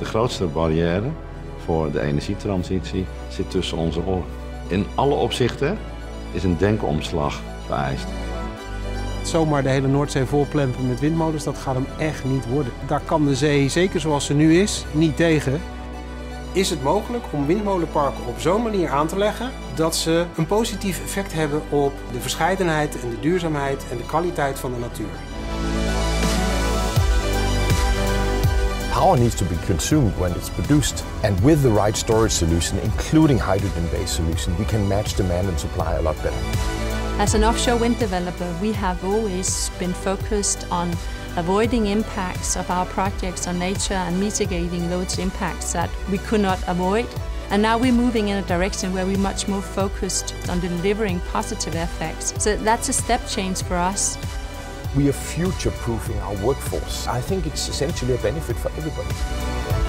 De grootste barrière voor de energietransitie zit tussen onze oren. In alle opzichten is een denkomslag vereist. Zomaar de hele Noordzee volplempen met windmolens, dat gaat hem echt niet worden. Daar kan de zee, zeker zoals ze nu is, niet tegen. Is het mogelijk om windmolenparken op zo'n manier aan te leggen dat ze een positief effect hebben op de verscheidenheid en de duurzaamheid en de kwaliteit van de natuur? Power needs to be consumed when it's produced, and with the right storage solution, including hydrogen-based solution, we can match demand and supply a lot better. As an offshore wind developer, we have always been focused on avoiding impacts of our projects on nature and mitigating those impacts that we could not avoid. And now we're moving in a direction where we're much more focused on delivering positive effects. So that's a step change for us. We are future-proofing our workforce. I think it's essentially a benefit for everybody.